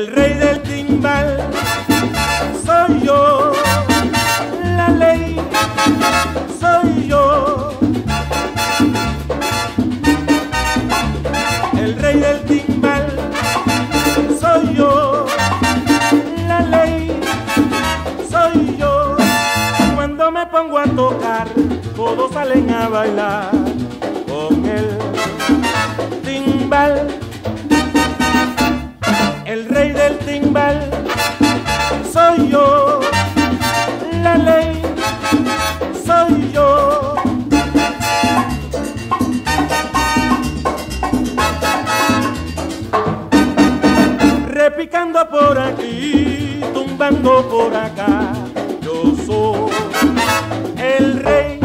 El rey del timbal soy yo, la ley soy yo. El rey del timbal soy yo, la ley soy yo. Cuando me pongo a tocar, todos salen a bailar con el timbal. El rey del timbal soy yo, la ley soy yo. Repicando por aquí, tumbando por acá, yo soy el rey.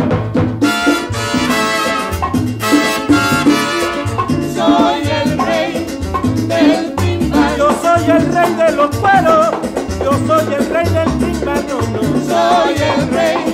Soy el rey del timbal. Yo soy el rey de los cueros, yo soy el rey del timbal, no, no. Soy el rey